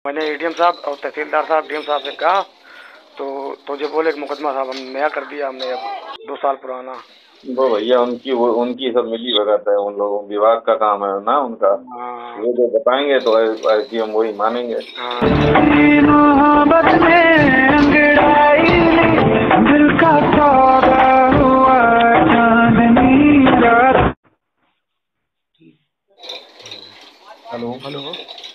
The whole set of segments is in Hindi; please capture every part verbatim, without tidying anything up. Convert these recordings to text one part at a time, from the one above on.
मैंने एडीएम साहब और तहसीलदार साहब डीएम साहब से कहा तो तो जो बोले कि मुकदमा साहब हम नया कर दिया हमने, अब दो साल पुराना। वो भैया उनकी वो उनकी सब मिली भगत है, उन लोगों विभाग का काम है ना उनका। हाँ वो जो बताएंगे तो ऐसी हम वही मानेंगे। मोहब्बत में अंगड़ाई दिल का सौदा हुआ चांदनी रात। Hello hello,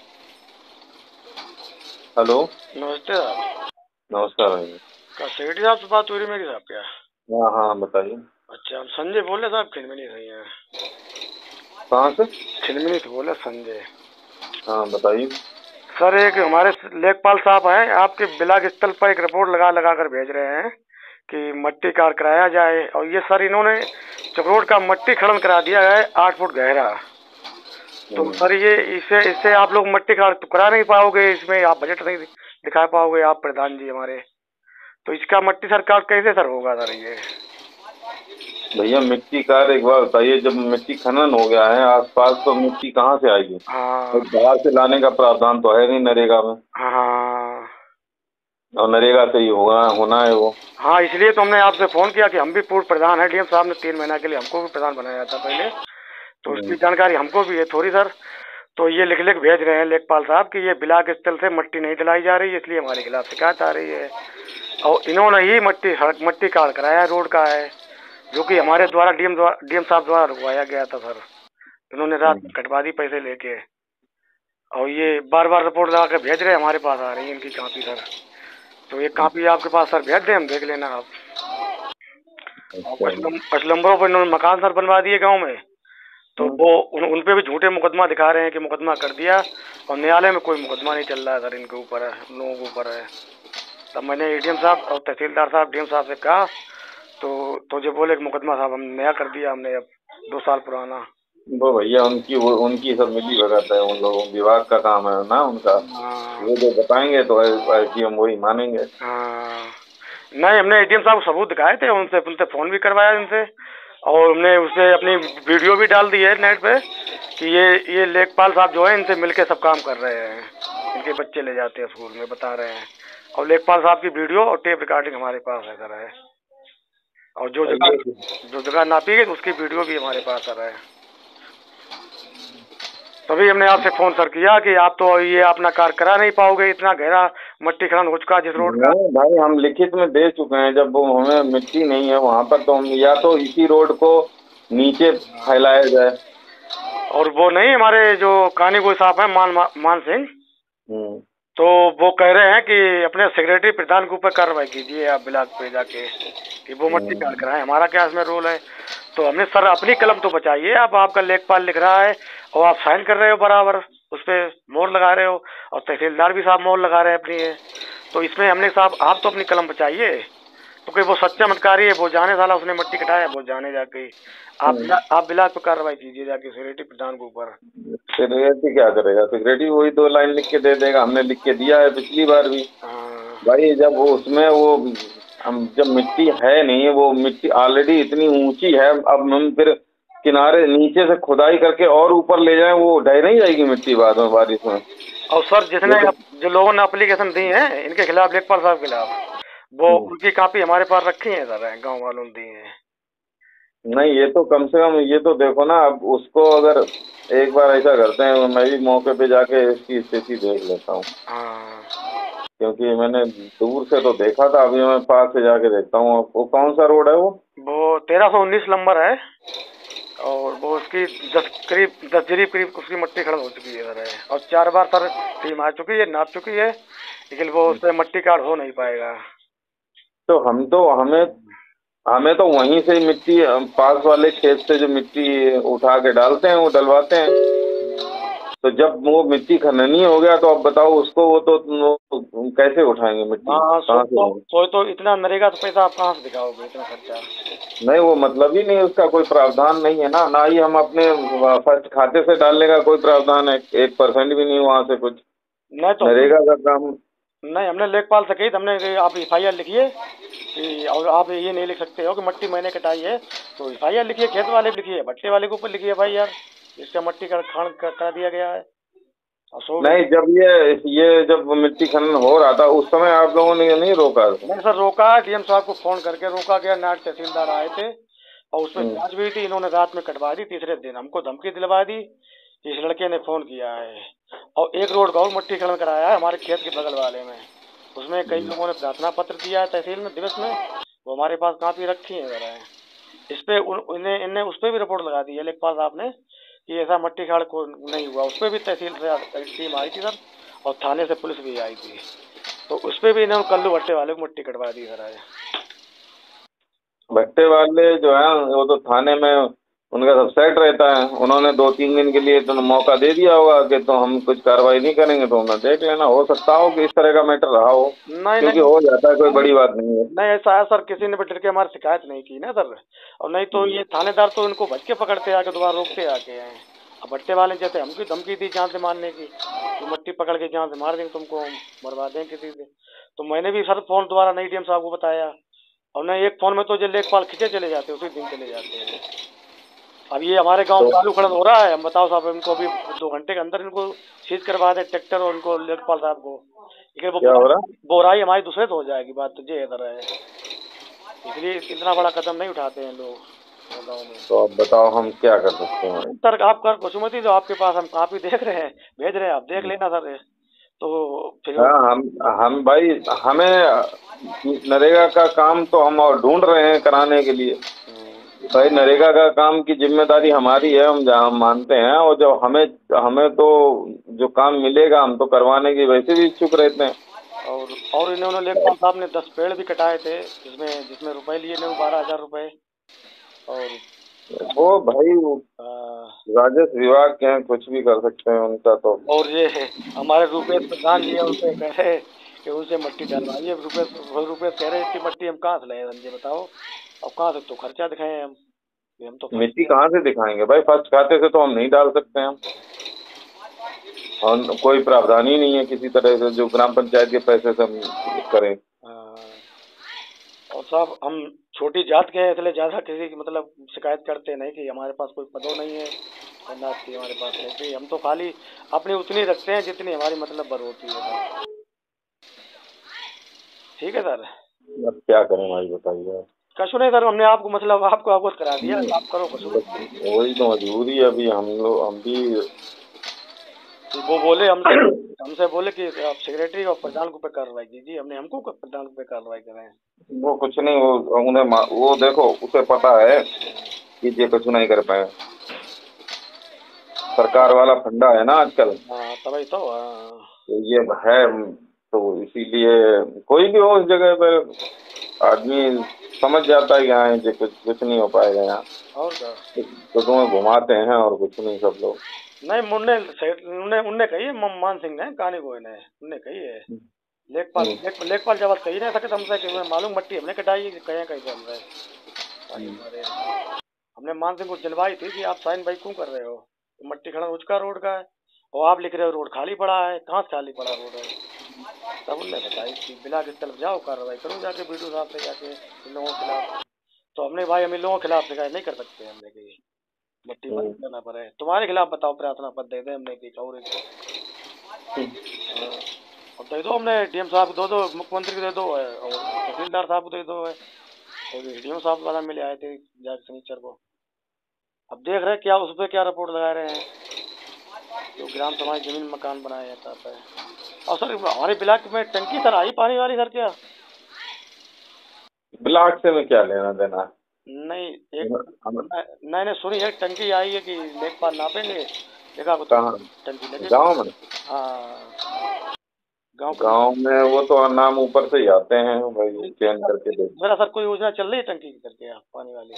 hello. नमस्ते साहब। नमस्कार भैया। का सेक्रेटरी साहब से बात हो रही मेरी साहब क्या? हाँ हाँ बताइए। अच्छा, हम संजय बोल रहे साहब, खिलमिनी से ही हैं। कहाँ से? खिलमिनी से बोले संजय। हाँ बताइए। सर एक हमारे लेखपाल साहब हैं, आपके ब्लॉक स्थल पर एक रिपोर्ट लगा लगा कर भेज रहे हैं कि मट्टी कार्य कराया जाए, और ये सर इन्होंने चक्रोड का मट्टी खनन करा दिया है आठ फुट गहरा। तो हम्म। सर ये इससे इससे आप लोग मट्टी कार्य तो करा नहीं पाओगे, इसमें आप बजट नहीं दिखा पाओगे आप प्रधान जी हमारे। तो इसका मट्टी सरकार कैसे सर होगा सर ये? भैया मिट्टी का एक बार बताइए, जब मिट्टी खनन हो गया है आसपास तो मिट्टी कहाँ से आएगी? हाँ बाहर से लाने का प्रावधान तो है नहीं नरेगा में, हाँ और नरेगा से ही होगा होना है वो। हाँ, इसलिए तो हमने आपसे फोन किया कि हम भी पूर्व प्रधान है, डीएम साहब ने तीन महीना के लिए हमको भी प्रधान बनाया था पहले, तो उसकी हम्म। जानकारी हमको भी है थोड़ी सर। तो ये लिख लिख भेज रहे हैं लेखपाल साहब कि ये ब्लॉक स्थल से मट्टी नहीं दिलाई जा रही है, इसलिए हमारे खिलाफ शिकायत आ रही है। और इन्होंने ही मट्टी सड़क मट्टी कार्ड कराया रोड का है, जो कि हमारे द्वारा डीएम द्वारा डीएम साहब द्वारा रुकवाया गया था सर। इन्होंने रात हम्म। कटवा दी पैसे लेके, और ये बार बार रिपोर्ट लगा के भेज रहे हैं, हमारे पास आ रही है इनकी कापी सर। तो ये कापी आपके पास सर भेज दें, हम देख लेना आप। और अच्छा। कुछ नम, कुछ नंबरों पर इन्होंने मकान सर बनवा दिए गांव में, तो हम्म। वो उन, उन पे भी झूठे मुकदमा दिखा रहे हैं कि मुकदमा कर दिया, और न्यायालय में कोई मुकदमा नहीं चल रहा है सर, इनके ऊपर है, हम लोगों के ऊपर है। तब मैंने एडीएम साहब और तहसीलदार साहब डीएम साहब से कहा तो तो जो बोले कि मुकदमा साहब हम नया कर दिया हमने, अब दो साल पुराना। वो भैया उनकी वो उनकी सब मिली भगत है, उन लोगों विभाग का काम है ना उनका। हाँ वो जो बताएंगे तो ऐसी हम वही मानेंगे। हाँ, नहीं हमने एडीएम साहब को सबूत दिखाए थे, उनसे उनसे फोन भी करवाया उनसे, और हमने उससे अपनी वीडियो भी डाल दी है नेट पे कि ये ये लेखपाल साहब जो है इनसे मिलके सब काम कर रहे हैं, इनके बच्चे ले जाते हैं स्कूल में, बता रहे हैं। और लेखपाल साहब की वीडियो और टेप रिकॉर्डिंग हमारे पास है सर है, और जो जगह ये जो जगह नापी गई उसकी वीडियो भी हमारे पास सर है। तभी हमने आपसे फोन सर किया कि आप तो ये अपना कार्य करा नहीं पाओगे, इतना गहरा मट्टी खनन हो चुका जिस रोड का। नहीं भाई, हम लिखित में दे चुके हैं, जब वो हमें मिट्टी नहीं है वहां पर तो हम या तो इसी रोड को नीचे फैलाया जाए। और वो नहीं हमारे जो कानीगो साहब हैं मान मान सिंह, हम्म। तो वो कह रहे हैं कि अपने सेक्रेटरी प्रधान के ऊपर कार्रवाई कीजिए आप ब्लॉक पे जाके, कि वो मट्टी काट हम्म। कराएं, हमारा क्या इसमें रोल है। तो हमने सर अपनी कलम तो बचाइए, आप आपका लेखपाल लिख रहा है और आप साइन कर रहे हो बराबर, उस पर मोहर लगा रहे हो, और तहसीलदार भी साहब मोहर लगा रहे हैं अपनी है। तो इसमें हमने साहब आप तो अपनी कलम बचाइए, तो कोई वो सच्चा मतकारी है वो जाने साला उसने मट्टी कटाया वो जाने जाके, आप हम्म। बिला- आप ब्लॉक पे कार्रवाई कीजिए जाके सेक्रेटरी प्रधान के ऊपर। सेक्रेटरी क्या करेगा? सेक्रेटरी वही दो लाइन लिख के दे देगा, हमने लिख के दिया है पिछली बार भी। हाँ भाई जब वो उसमें वो हम जब मिट्टी है नहीं, वो मिट्टी ऑलरेडी इतनी ऊंची है, अब हम फिर किनारे नीचे से खुदाई करके और ऊपर ले जाएं, वो ढह नहीं जाएगी मिट्टी बाद में बारिश में। और सर ये जिसने तो अप- जो लोगों ने एप्लीकेशन दी है इनके खिलाफ लेखपाल साहब के खिलाफ, वो हम्म। उनकी कापी हमारे पास रखी है सर, गांव वालों ने दी है। नहीं ये तो कम से कम ये तो देखो ना, अब उसको अगर एक बार ऐसा करते हैं, मैं भी मौके पे जाके इसकी स्थिति देख लेता हूँ, हाँ क्योंकि मैंने दूर से तो देखा था, अभी मैं पास से जाके देखता हूँ। वो कौन सा रोड है वो? वो तेरह सौ उन्नीस नंबर है, और वो उसकी दस करीब दस जरीब करीब उसकी मट्टी खत्म हो चुकी है सर है, और चार बार सर टीम आ चुकी है नाप चुकी है, लेकिन वो उससे मट्टी कार्ड हो नहीं पाएगा। तो हम तो हमें हमें तो वहीं से ही मिट्टी अम, पास वाले खेत से जो मिट्टी उठा के डालते हैं वो डलवाते हैं। तो जब वो मिट्टी खननी हो गया तो अब बताओ उसको, वो तो वो कैसे उठाएंगे मिट्टी, हाँ सो कहाँ से तो होगी? तो, तो इतना नरेगा तो पैसा आप कहाँ से दिखाओगे इतना खर्चा? नहीं वो मतलब ही नहीं, उसका कोई प्रावधान नहीं है ना, ना ही हम अपने फर्स्ट खाते से डालने का कोई प्रावधान है, एक परसेंट भी नहीं वहां से कुछ। नहीं तो हमने नरेगा का काम। नहीं हमने लेखपाल से कही तो हमने कि आप एफ आई आर लिखिए कि, और आप ये नहीं लिख सकते हो कि मट्टी मैंने कटाई है, तो एफ आई आर लिखिए, खेत वाले पे लिखिए, भट्टे वाले के ऊपर लिखिए एफ आई आर, इसका मट्टी का खनन कर, करा दिया गया है। अशोक नहीं, जब ये ये जब मिट्टी खनन हो रहा था उस समय आप लोगों ने नहीं रोका? नहीं सर, रोका, डीएम साहब को फोन करके रोका गया, नायब तहसीलदार आए थे और उसमें हम्म। जांच हुई थी। इन्होंने रात में कटवा दी, तीसरे दिन हमको धमकी दिलवा दी कि इस लड़के ने फोन किया है। और एक रोड का और मट्टी खनन कराया है हमारे खेत के बगल वाले में, उसमें कई लोगों ने प्रार्थना पत्र दिया है तहसील में दिवस में, वो हमारे पास कापी रखी है जरा। इस पे उन्हें इन्हें उस पर भी रिपोर्ट लगा दी है लेखपाल साहब ने कि ऐसा मट्टी खाड़ को नहीं हुआ। उस पर भी तहसील से टीम आई थी सर, और थाने से पुलिस भी आई थी, तो उस पर भी इन्होंने कल्लू भट्टे वाले को मट्टी कटवा दी सर। आज भट्टे वाले जो है वो तो थाने में उनका सब सेट रहता है, उन्होंने दो तीन दिन के लिए तो मौका दे दिया होगा कि तो हम कुछ कार्रवाई नहीं करेंगे, तो उन्हें देख लेना, हो सकता हो कि इस तरह का मैटर रहा हो, नहीं क्योंकि नहीं हो जाता है, कोई बड़ी बात नहीं है। नहीं, ऐसा है सर, किसी ने भी डर के हमारी शिकायत नहीं की ना सर। और नहीं तो ये थानेदार तो इनको भज के पकड़ते आके दोबारा रोकते आके हैं। अब भट्टे वाले जैसे हमको धमकी दी जान से मारने की, तो मट्टी पकड़ के जान से मार देंगे तुमको, हम मरवा देंगे किसी से। तो मैंने भी सर फोन दोबारा नहीं डीएम साहब को बताया, और नहीं एक फोन में तो जो लेखपाल खींचे चले जाते उसी दिन चले जाते हैं। अब ये हमारे गांव में तो चालू खड़न हो रहा है, हम बताओ साहब, इनको अभी दो घंटे के अंदर इनको सीज करवा दे ट्रैक्टर और इनको लेखपाल साहब को, लेकिन वो क्या हो रहा? बोराई हमारी दूसरे से हो जाएगी बात, तो ये इधर है, इसलिए इतना बड़ा कदम नहीं उठाते हैं लोग गाँव में। तो अब बताओ हम क्या कर सकते हैं? सर आप कर कुसुमती, जो आपके पास हम कापी देख रहे हैं, भेज रहे हैं, आप देख लेना सर। तो फिर हाँ, हम हम भाई, हमें नरेगा का काम तो हम और ढूंढ रहे हैं कराने के लिए। भाई नरेगा का काम की जिम्मेदारी हमारी है, हम जहाँ मानते हैं, और जब हमें हमें तो जो काम मिलेगा हम तो करवाने की वैसे भी इच्छुक रहते हैं। और और इन्होंने लेखपाल साहब ने दस पेड़ भी कटाए थे, जिसमें जिसमें रुपए लिए ने बारह हजार रुपए। और वो भाई वो आ, राजस्व विभाग के हैं, कुछ भी कर सकते हैं उनका तो। और ये हमारे रुपेश प्रधान जी है, उनसे कह रहे कि उनसे मट्टी डलवाइए। रुपेश रुपेश कह रहे इतनी मट्टी हम कहाँ से लाए संजय बताओ, अब कहाँ से तो खर्चा दिखाए हम, हम तो मिट्टी कहाँ से दिखाएंगे भाई? फर्स्ट खाते से तो हम नहीं डाल सकते हैं हम, और कोई प्रावधान ही नहीं है किसी तरह से जो ग्राम पंचायत के पैसे से हम करें। हाँ। और साहब हम छोटी जात के हैं, इसलिए ज्यादा किसी की मतलब शिकायत करते नहीं कि हमारे पास कोई पदो नहीं है, नाथ की हमारे पास नहीं थी। हम तो खाली अपनी उतनी रखते हैं जितनी हमारी मतलब भर होती है सर। ठीक है सर, अब क्या करें भाई बताइए? कशु नहीं सर, हमने आपको मतलब आपको अवगत करा दिया, आप करो कशु। वही तो मजबूरी है, अभी हम लोग हम भी। वो बोले हमसे हमसे बोले कि आप सेक्रेटरी और प्रधान को पे कार्रवाई कीजिए, हमने हमको प्रधान पे कार्रवाई करें। वो कुछ नहीं, वो उन्हें मा- वो देखो, उसे पता है कि ये कुछ नहीं कर पाए, सरकार वाला फंडा है ना आजकल। हाँ तभी तो। हाँ तो ये है, तो इसीलिए कोई भी हो उस जगह पर आदमी समझ जाता है कि हाँ ये कुछ कुछ नहीं हो पाएगा यहाँ, और क्या। तो तुम्हें घुमाते हैं और कुछ नहीं सब लोग। नहीं मुन्ने उन्ने उनने कही है, म- मान सिंह ने कहानी को ने उनने कही है, लेखपाल लेख, लेखपाल जब कही नहीं सके हमसे कि मैं मालूम मट्टी हमने कटाई है, कहीं कहीं चल रहा है हमारे। हमने मान सिंह को जलवाई थी कि आप साइन भाई क्यों कर रहे हो, मट्टी खड़ा उचका रोड का है, और आप लिख रहे हो रोड खाली पड़ा है, कहाँ से खाली पड़ा रोड है। तब उनने बताई कि बिला की तरफ जाओ, कार्रवाई करो जाके वीडियो साहब से जाके इन लोगों के खिलाफ। तो हमने भाई हम इन लोगों के खिलाफ शिकायत नहीं कर सकते, हमने की मट्टी बंद करना पड़े, तुम्हारे खिलाफ बताओ प्रार्थना पत्र दे दे हमने की और एक। हाँ, और दे दो हमने डीएम साहब को दो दो, मुख्यमंत्री को दे दो है, और तहसीलदार साहब को दे दो है, और डीएम साहब वाला मिले आए थे जाके सनीचर को। अब देख रहे क्या उस पर क्या रिपोर्ट लगा रहे हैं, जो ग्राम समाज जमीन मकान बनाया जाता है। और सर हमारे ब्लॉक में टंकी सर आई पानी वाली सर क्या? ब्लॉक से में क्या लेना देना? नहीं एक नहीं नहीं सुनी है टंकी आई है कि लेखपाल नापेंगे, देखा को कहाँ? टंकी लगी गाँव में? हाँ गाँव गाँव में वो तो नाम ऊपर से ही आते हैं भाई, चेंज करके दे। मेरा सर कोई योजना चल रही है टंकी की करके आप पानी वाली?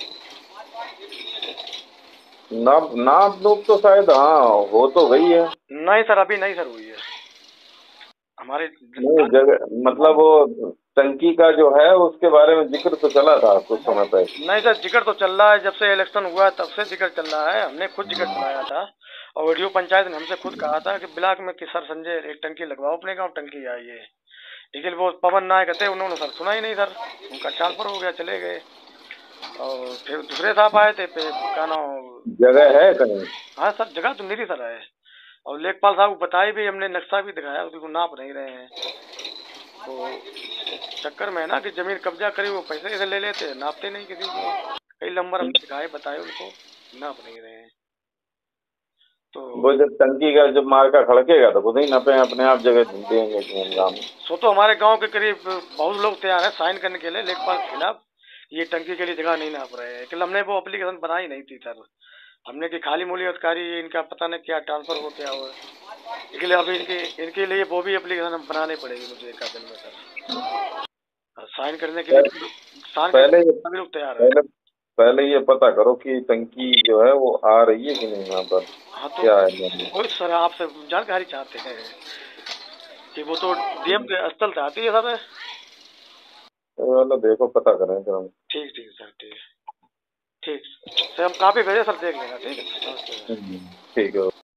नाप नाप नूप तो शायद हाँ हो तो गई है। नहीं सर अभी नहीं सर हुई है हमारे नहीं जगह, मतलब वो टंकी का जो है उसके बारे में जिक्र तो चला था कुछ समय पहले। नहीं सर जिक्र तो चल रहा है, जब से इलेक्शन हुआ है तब से जिक्र चल रहा है, हमने खुद जिक्र चलाया था, और वीडियो पंचायत ने हमसे खुद कहा था कि ब्लॉक में कि सर संजय एक टंकी लगवाओ अपने गाँव, टंकी आई है। लेकिन वो पवन नायक थे, उन्होंने सर सुना ही नहीं सर, उनका ट्रांसफर हो गया चले गए। और फिर दूसरे साहब आए थे पे क्या नाम, जगह है कहीं? हाँ सर जगह तो मेरी सर है, और लेखपाल साहब को बताई भी हमने, नक्शा भी दिखाया, उसको नाप नहीं रहे हैं। तो चक्कर में है ना कि जमीन कब्जा करी, वो पैसे इधर ले लेते, नापते नहीं किसी को। कई नंबर हमने दिखाए, बताए उनको, नाप नहीं रहे हैं। तो वो जब टंकी का जब मार्का खड़केगा तो खुद ही नपे अपने आप जगह देंगे कि हम गाँव में। सो तो हमारे गांव के करीब बहुत लोग तैयार हैं साइन करने के लिए लेखपाल के खिलाफ, ये टंकी के लिए जगह नहीं नाप रहे हैं। कल हमने वो एप्लीकेशन बनाई नहीं थी सर, हमने कि खाली मूल्य अधिकारी इनका पता नहीं क्या ट्रांसफर हो क्या हुआ, इसलिए अभी इनके इनके लिए वो भी एप्लीकेशन हम बनानी पड़ेगी मुझे एक आध दिन में सर, साइन करने के लिए साइन पहले करने ये सभी लोग तैयार हैं। पहले पहले ये पता करो कि टंकी जो है वो आ रही है कि नहीं यहाँ पर, हाँ तो क्या है। वही सर आपसे जानकारी चाहते हैं कि वो तो डीएम के स्थल से आती है सर। चलो देखो पता करें फिर हम। ठीक ठीक सर, ठीक ठीक सर, हम कापी भेजे सर, देख लेना। ठीक है, नमस्ते सर। हम्म, ठीक है।